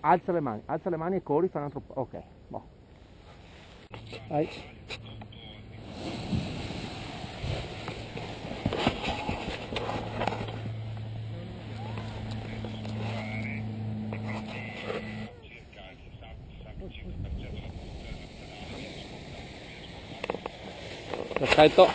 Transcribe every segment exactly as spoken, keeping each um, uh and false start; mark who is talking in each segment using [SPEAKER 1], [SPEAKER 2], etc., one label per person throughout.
[SPEAKER 1] alza le mani, alza le mani e corri, fai un altro po'. Ok, boh. Vai. Perfetto.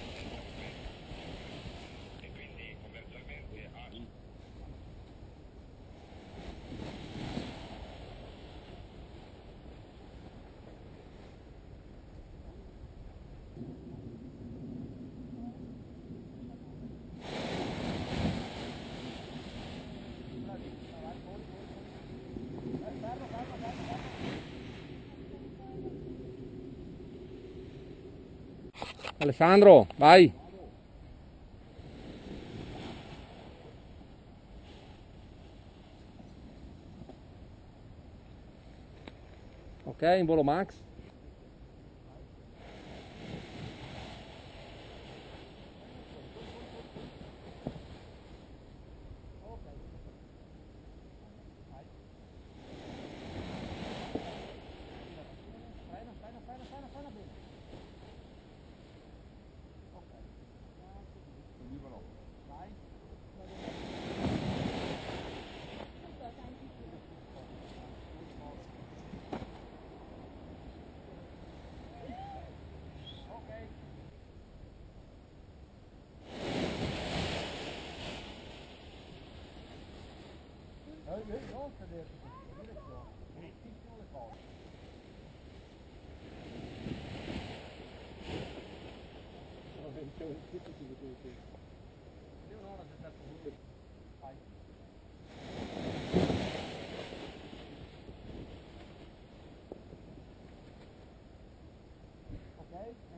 [SPEAKER 1] Alessandro, vai. Ok, in volo max. Non sederti in questa direzione, bruttissimo le cose. Io non ho